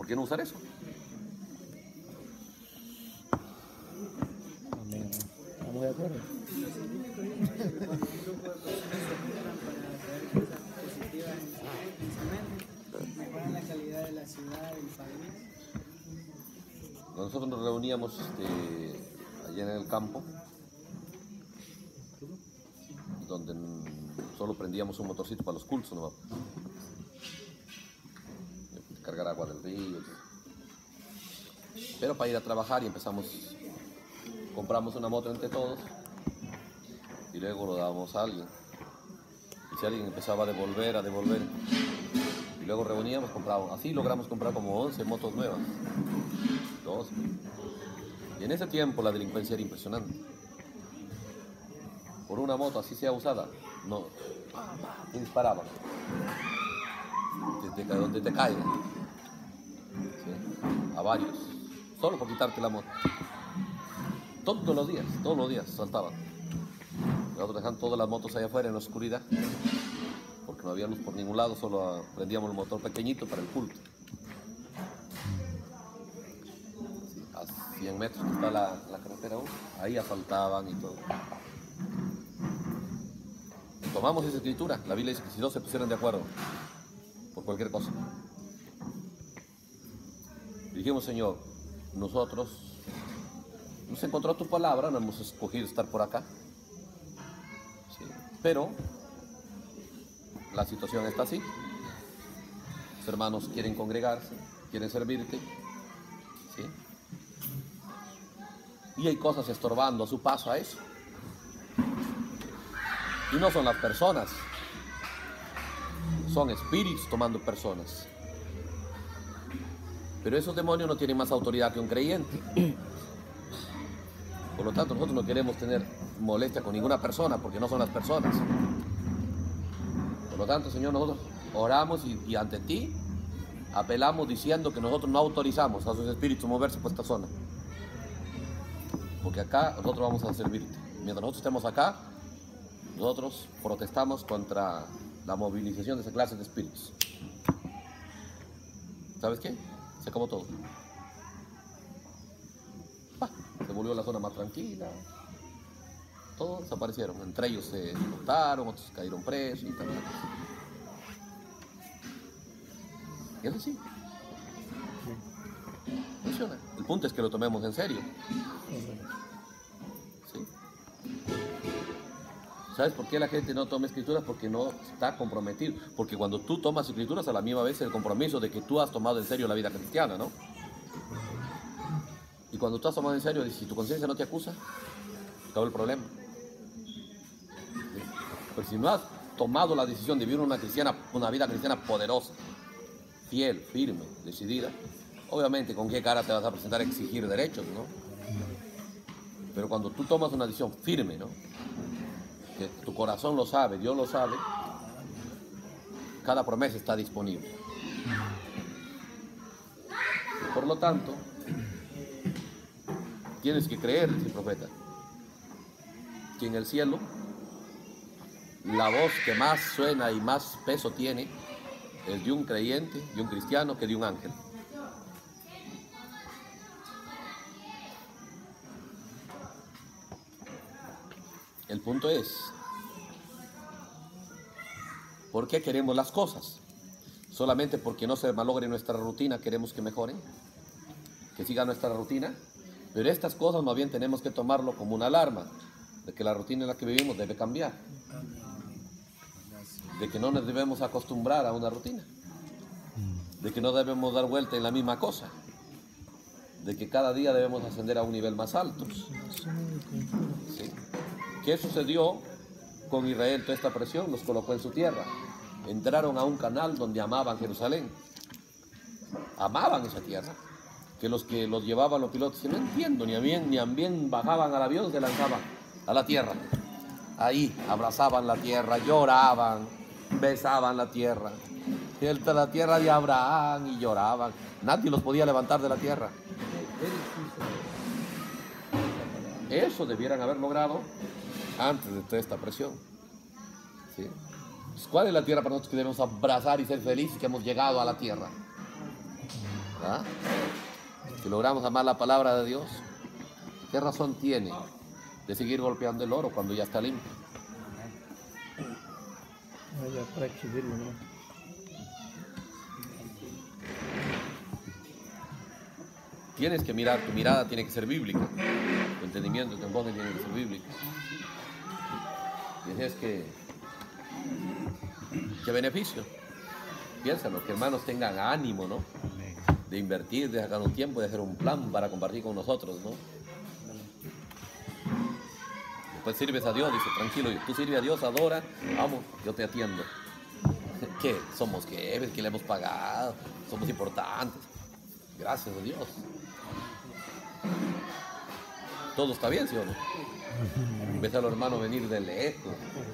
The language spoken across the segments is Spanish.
qué no usar eso? Amén. ¿Estamos de acuerdo? Cuando un grupo de personas se juntan para traer cosas positivas en su mente, mejoran la calidad de la ciudad, del país. Nosotros nos reuníamos allá en el campo, donde solo prendíamos un motorcito para los cultos, ¿no? Cargar agua del río. Pero para ir a trabajar y compramos una moto entre todos y luego lo dábamos a alguien. Y si alguien empezaba a devolver, y luego reuníamos, comprábamos. Así logramos comprar como 11 motos nuevas. 12. Y en ese tiempo la delincuencia era impresionante. Por una moto así sea usada, no disparaban. Desde donde te caigan. ¿Sí? A varios. Solo por quitarte la moto. Todos los días saltaban. Nosotros dejamos todas las motos allá afuera en la oscuridad, porque no había luz por ningún lado, solo prendíamos el motor pequeñito para el culto. Sí, a 100 metros que está la carretera, ahí asaltaban y todo. Tomamos esa escritura, la Biblia dice que si dos se pusieran de acuerdo por cualquier cosa. Dijimos, Señor, nosotros nos encontró tu palabra, no hemos escogido estar por acá, sí, pero la situación está así. Los hermanos quieren congregarse, quieren servirte, ¿sí? Y hay cosas estorbando a su paso a eso. Y no son las personas, son espíritus tomando personas. Pero esos demonios no tienen más autoridad que un creyente. Por lo tanto, nosotros no queremos tener molestia con ninguna persona, porque no son las personas. Por lo tanto, Señor, nosotros oramos y ante ti apelamos diciendo que nosotros no autorizamos a sus espíritus moverse por esta zona. Porque acá nosotros vamos a servirte. Mientras nosotros estemos acá, nosotros protestamos contra la movilización de esa clase de espíritus. ¿Sabes qué? Se acabó todo. Se volvió la zona más tranquila. Todos desaparecieron. Entre ellos se mataron, otros cayeron presos y tal. Y eso sí. Funciona. El punto es que lo tomemos en serio. ¿Sí? ¿Sabes por qué la gente no toma escrituras? Porque no está comprometido. Porque cuando tú tomas escrituras, a la misma vez el compromiso de que tú has tomado en serio la vida cristiana, ¿no? Y cuando tú has tomado en serio, si tu conciencia no te acusa, acabó el problema. ¿Sí? Pero si no has tomado la decisión de vivir una vida cristiana poderosa, fiel, firme, decidida, obviamente, ¿con qué cara te vas a presentar a exigir derechos, no? Pero cuando tú tomas una decisión firme, ¿no? Que tu corazón lo sabe, Dios lo sabe, cada promesa está disponible. Por lo tanto, tienes que creer, dice el profeta, que en el cielo la voz que más suena y más peso tiene es de un creyente, de un cristiano, que de un ángel. El punto es, ¿por qué queremos las cosas? ¿Solamente porque no se malogre nuestra rutina queremos que mejoren? ¿Que siga nuestra rutina? Pero estas cosas más bien tenemos que tomarlo como una alarma de que la rutina en la que vivimos debe cambiar. De que no nos debemos acostumbrar a una rutina. De que no debemos dar vuelta en la misma cosa. De que cada día debemos ascender a un nivel más alto. ¿Sí? ¿Qué sucedió con Israel? Toda esta presión los colocó en su tierra. Entraron a un canal donde amaban Jerusalén. Amaban esa tierra. Que los llevaban los pilotos, no entiendo, ni bien bajaban al avión, se lanzaban a la tierra. Ahí abrazaban la tierra, lloraban, besaban la tierra. La tierra de Abraham y lloraban. Nadie los podía levantar de la tierra. Eso debieran haber logrado antes de toda esta presión. ¿Sí? Pues, ¿cuál es la tierra para nosotros que debemos abrazar y ser felices que hemos llegado a la tierra? ¿Ah? Si logramos amar la palabra de Dios, ¿qué razón tiene de seguir golpeando el oro cuando ya está limpio? Ya para exhibirlo, ¿no? Tienes que mirar, tu mirada tiene que ser bíblica, tu entendimiento, tu enfoque tiene que ser bíblico. Tienes que beneficio. Piénsalo, que hermanos tengan ánimo, ¿no? De invertir, de sacar un tiempo, de hacer un plan para compartir con nosotros, ¿no? Después sirves a Dios, dice, tranquilo, tú sirves a Dios, adora, vamos, yo te atiendo. ¿Qué? Somos jefes, que le hemos pagado, somos importantes. Gracias a Dios. Todo está bien, ¿sí o no? Ves a los hermanos venir de lejos.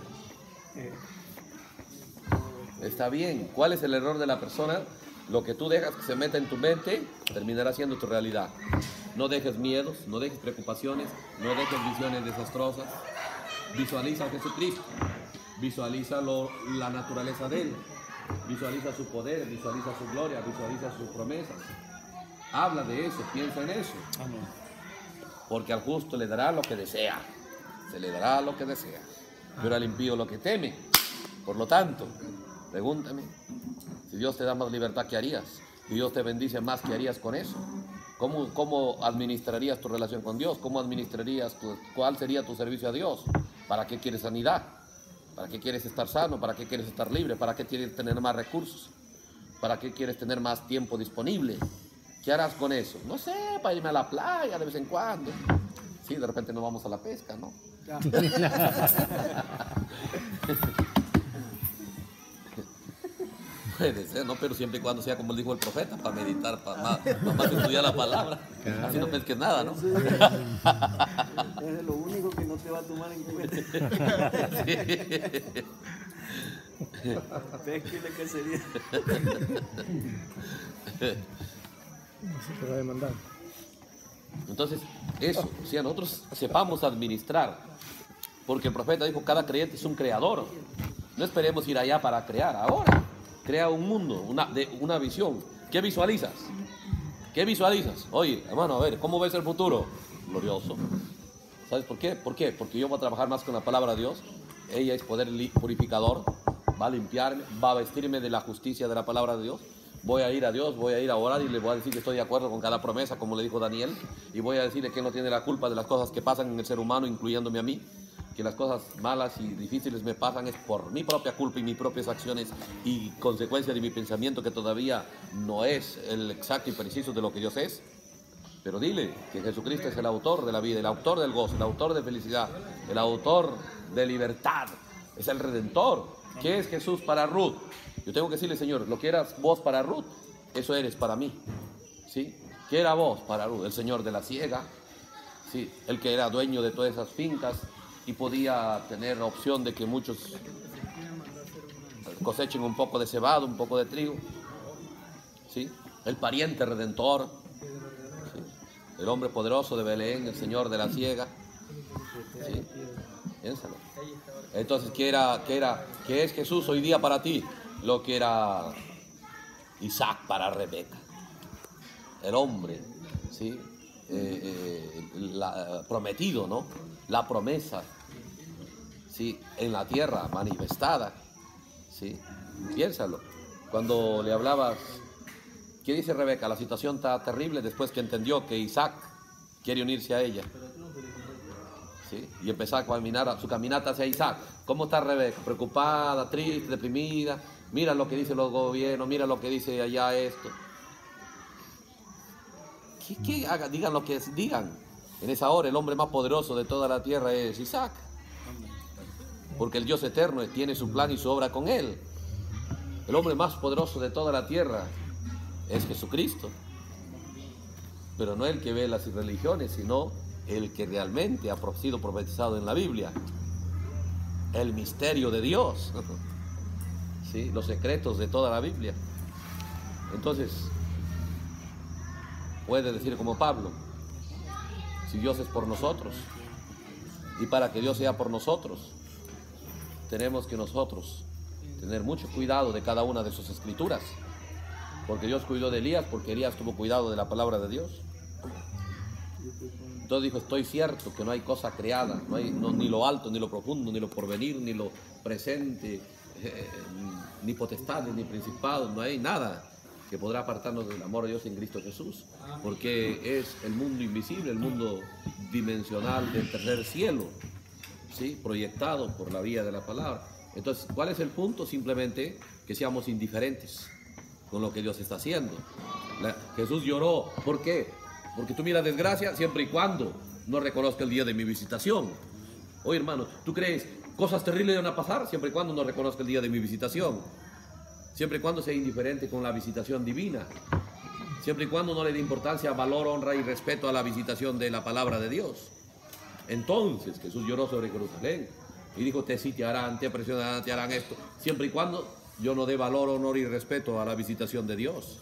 Está bien. ¿Cuál es el error de la persona? Lo que tú dejas que se meta en tu mente terminará siendo tu realidad. No dejes miedos, no dejes preocupaciones, no dejes visiones desastrosas. Visualiza a Jesucristo, visualiza la naturaleza de Él, visualiza su poder, visualiza su gloria, visualiza sus promesas. Habla de eso, piensa en eso. Porque al justo le dará lo que desea, se le dará lo que desea, pero al impío lo que teme. Por lo tanto, pregúntame, si Dios te da más libertad, ¿qué harías? Si Dios te bendice más, ¿qué harías con eso? ¿Cómo administrarías tu relación con Dios? ¿Cómo administrarías cuál sería tu servicio a Dios? ¿Para qué quieres sanidad? ¿Para qué quieres estar sano? ¿Para qué quieres estar libre? ¿Para qué quieres tener más recursos? ¿Para qué quieres tener más tiempo disponible? ¿Qué harás con eso? No sé, para irme a la playa de vez en cuando. Sí, de repente no vamos a la pesca, ¿no? Puede ser, ¿no? Pero siempre y cuando sea como dijo el profeta, para meditar, para más estudiar la palabra. Así no pesques nada, ¿no? Es lo único que no te va a tomar en cuenta. Pesquile que sería. Se te va a demandar. Entonces, eso, si a nosotros sepamos administrar, porque el profeta dijo, cada creyente es un creador. No esperemos ir allá para crear, ahora. Crea un mundo, una visión. ¿Qué visualizas? ¿Qué visualizas? Oye, hermano, a ver, ¿cómo ves el futuro? Glorioso. ¿Sabes por qué? ¿Por qué? Porque yo voy a trabajar más con la palabra de Dios. Ella es poder purificador. Va a limpiarme, va a vestirme de la justicia de la palabra de Dios. Voy a ir a Dios, voy a ir a orar y le voy a decir que estoy de acuerdo con cada promesa, como le dijo Daniel. Y voy a decirle que él no tiene la culpa de las cosas que pasan en el ser humano, incluyéndome a mí. Que las cosas malas y difíciles me pasan es por mi propia culpa y mis propias acciones y consecuencia de mi pensamiento, que todavía no es el exacto y preciso de lo que Dios es. Pero dile que Jesucristo es el autor de la vida, el autor del gozo, el autor de felicidad, el autor de libertad, es el Redentor. ¿Qué es Jesús para Ruth? Yo tengo que decirle, Señor, lo que eras vos para Ruth, eso eres para mí. ¿Sí? ¿Qué era vos para Ruth? El Señor de la siega, ¿sí? El que era dueño de todas esas fincas y podía tener opción de que muchos cosechen un poco de cebado, un poco de trigo. ¿Sí? El pariente redentor, ¿sí? El hombre poderoso de Belén, el Señor de la siega. ¿Sí? Piénsalo. Entonces, ¿qué es Jesús hoy día para ti? Lo que era Isaac para Rebeca. El hombre, ¿sí? Prometido, ¿no? La promesa, ¿sí? En la tierra manifestada, ¿sí? Piénsalo. Cuando le hablabas, ¿qué dice Rebeca? La situación está terrible después que entendió que Isaac quiere unirse a ella. ¿Sí? Y empezar a caminar su caminata hacia Isaac. ¿Cómo está Rebeca? Preocupada, triste, deprimida. Mira lo que dicen los gobiernos, mira lo que dice allá esto. ¿Qué haga? Digan lo que digan. En esa hora el hombre más poderoso de toda la tierra es Isaac. Porque el Dios eterno tiene su plan y su obra con él. El hombre más poderoso de toda la tierra es Jesucristo. Pero no el que ve las religiones, sino el que realmente ha sido profetizado en la Biblia. El misterio de Dios. ¿Sí? Los secretos de toda la Biblia. Entonces, puede decir como Pablo, si Dios es por nosotros, y para que Dios sea por nosotros, tenemos que nosotros tener mucho cuidado de cada una de sus escrituras. Porque Dios cuidó de Elías, porque Elías tuvo cuidado de la palabra de Dios. Entonces dijo, estoy cierto que no hay cosa creada, no hay ni lo alto, ni lo profundo, ni lo porvenir, ni lo presente, ni potestades, ni principados, no hay nada que podrá apartarnos del amor de Dios en Cristo Jesús, porque es el mundo invisible, el mundo dimensional del tercer cielo, ¿sí? Proyectado por la vía de la palabra. Entonces, ¿cuál es el punto? Simplemente que seamos indiferentes con lo que Dios está haciendo. Jesús lloró, ¿por qué? Porque tú miras desgracia siempre y cuando no reconozca el día de mi visitación. Oye, hermano, ¿tú crees cosas terribles van a pasar siempre y cuando no reconozca el día de mi visitación? Siempre y cuando sea indiferente con la visitación divina. Siempre y cuando no le dé importancia, valor, honra y respeto a la visitación de la palabra de Dios. Entonces Jesús lloró sobre Jerusalén y dijo, te sitiarán, te presionarán, te harán esto. Siempre y cuando yo no dé valor, honor y respeto a la visitación de Dios.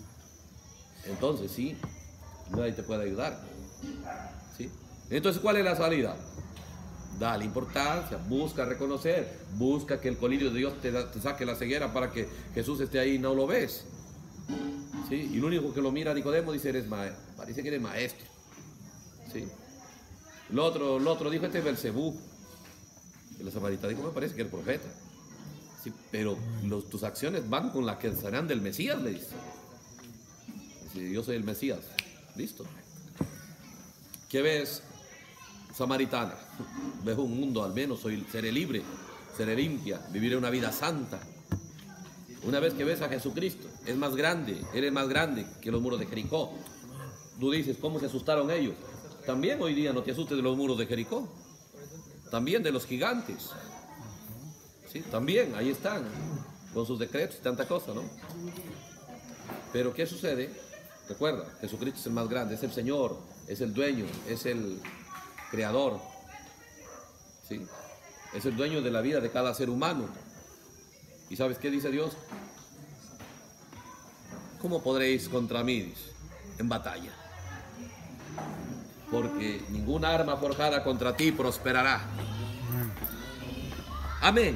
Entonces sí, nadie te puede ayudar. ¿Sí? Entonces, ¿cuál es la salida? Dale importancia, busca reconocer, busca que el colirio de Dios te saque la ceguera para que Jesús esté ahí y no lo ves. ¿Sí? Y lo único que lo mira a Nicodemo dice, parece que eres maestro. ¿Sí? El otro dijo, este es Belcebú. El samaritano dijo, me parece que eres profeta. ¿Sí? Pero tus acciones van con las que serán del Mesías, le dice. Dice, yo soy el Mesías. Listo. ¿Qué ves, samaritana? Ves un mundo, al menos seré libre, seré limpia, viviré una vida santa. Una vez que ves a Jesucristo, eres más grande que los muros de Jericó. Tú dices, ¿cómo se asustaron ellos? También hoy día no te asustes de los muros de Jericó, también de los gigantes. Sí, también, ahí están, con sus decretos y tanta cosa, ¿no? Pero ¿qué sucede? Recuerda, Jesucristo es el más grande, es el Señor, es el dueño, es el creador, ¿sí? Es el dueño de la vida de cada ser humano. ¿Y sabes qué dice Dios? ¿Cómo podréis contra mí? Dice, en batalla. Porque ninguna arma forjada contra ti prosperará. Amén.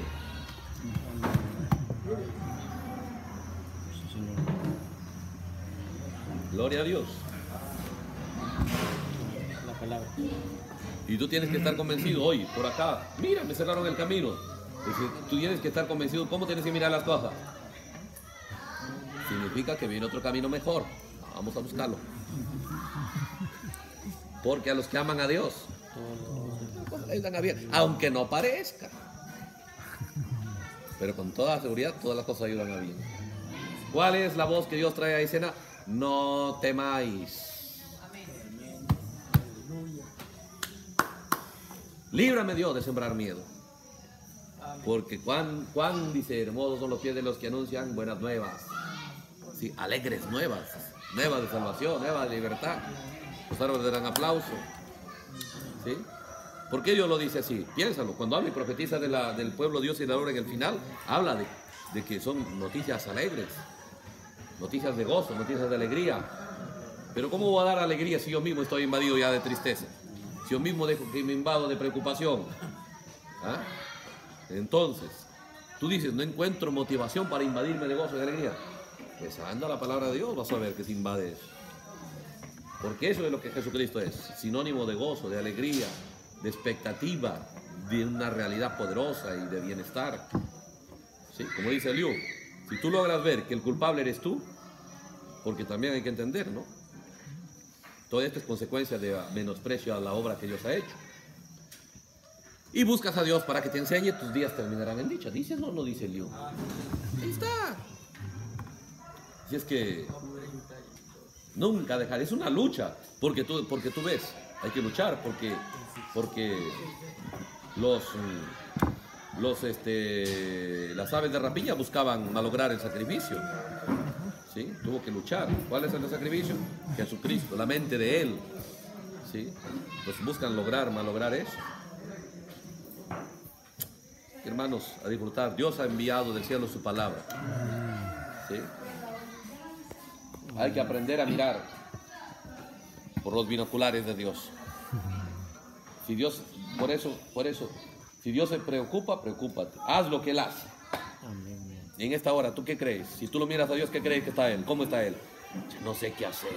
Gloria a Dios. La palabra. Y tú tienes que estar convencido hoy, por acá. Mira, me cerraron el camino. Tú tienes que estar convencido. ¿Cómo tienes que mirar las cosas? Significa que viene otro camino mejor. Vamos a buscarlo. Porque a los que aman a Dios, les dan a bien, aunque no parezca. Pero con toda seguridad, todas las cosas ayudan a bien. ¿Cuál es la voz que Dios trae a escena? No temáis. Líbrame, Dios, de sembrar miedo. Porque cuán dice, hermosos son los pies de los que anuncian buenas nuevas. Sí, alegres nuevas de salvación, nuevas de libertad. Los árboles darán aplauso. ¿Sí? ¿Por qué Dios lo dice así? Piénsalo. Cuando habla y profetiza del pueblo Dios y la obra en el final, habla de que son noticias alegres, noticias de gozo, noticias de alegría. Pero ¿cómo voy a dar alegría si yo mismo estoy invadido ya de tristeza? Si yo mismo dejo que me invado de preocupación. ¿Ah? Entonces, tú dices, no encuentro motivación para invadirme de gozo y de alegría. Pues anda la palabra de Dios, vas a ver que se invade eso. Porque eso es lo que Jesucristo es, sinónimo de gozo, de alegría, de expectativa, de una realidad poderosa y de bienestar. ¿Sí? Como dice Eliú, si tú logras ver que el culpable eres tú, porque también hay que entender, ¿no? Todo esto es consecuencia de menosprecio a la obra que Dios ha hecho. Y buscas a Dios para que te enseñe, tus días terminarán en dicha. ¿Dice o no dice Eliú? Ahí está. Si es que nunca dejar, es una lucha, porque tú ves, hay que luchar, porque las aves de rapiña buscaban malograr el sacrificio. ¿Sí? Tuvo que luchar. ¿Cuál es el sacrificio? Jesucristo, la mente de Él. ¿Sí? Pues buscan malograr eso. Hermanos, a disfrutar. Dios ha enviado del cielo su palabra. ¿Sí? Hay que aprender a mirar por los binoculares de Dios. Si Dios, por eso, si Dios se preocupa, preocúpate. Haz lo que Él hace. Y en esta hora, ¿tú qué crees? Si tú lo miras a Dios, ¿qué crees que está Él? ¿Cómo está Él? No sé qué hacer.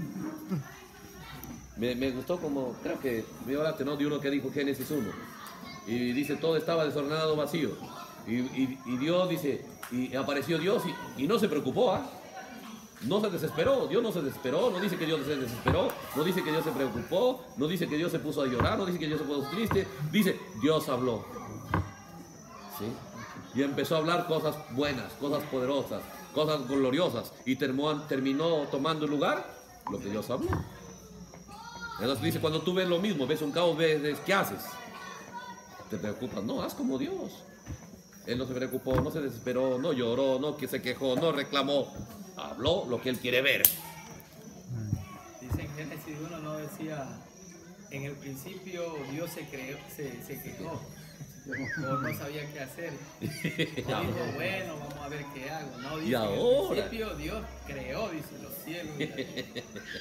Me gustó como, creo que me hablaste, ¿no? De uno que dijo Génesis 1. Y dice, todo estaba desordenado, vacío. Y Dios dice, y apareció Dios y no se preocupó, ¿ah? No se desesperó, Dios no se desesperó, no dice que Dios se desesperó, no dice que Dios se preocupó, no dice que Dios se puso a llorar, no dice que Dios se puso triste, dice, Dios habló. ¿Sí? Y empezó a hablar cosas buenas, cosas poderosas, cosas gloriosas, y terminó tomando lugar lo que Dios habló. Entonces dice, cuando tú ves lo mismo, ves un caos, ves ¿qué haces? Te preocupas, no, haz como Dios. Él no se preocupó, no se desesperó, no lloró, no que se quejó, no reclamó. Habló lo que él quiere ver. Dice en Génesis 1, no decía, en el principio Dios se quejó, o no sabía qué hacer. No dijo, bueno, vamos a ver qué hago. No, dice, Y ahora, en el principio Dios creó, dice, los cielos y la tierra.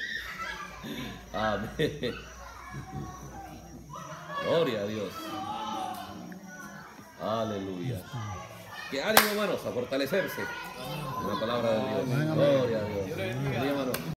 amén. Gloria a Dios. Aleluya. Que ánimo, hermanos, a fortalecerse. Una palabra de Dios. Gloria a Dios. Dios le bendiga. Amén, hermano.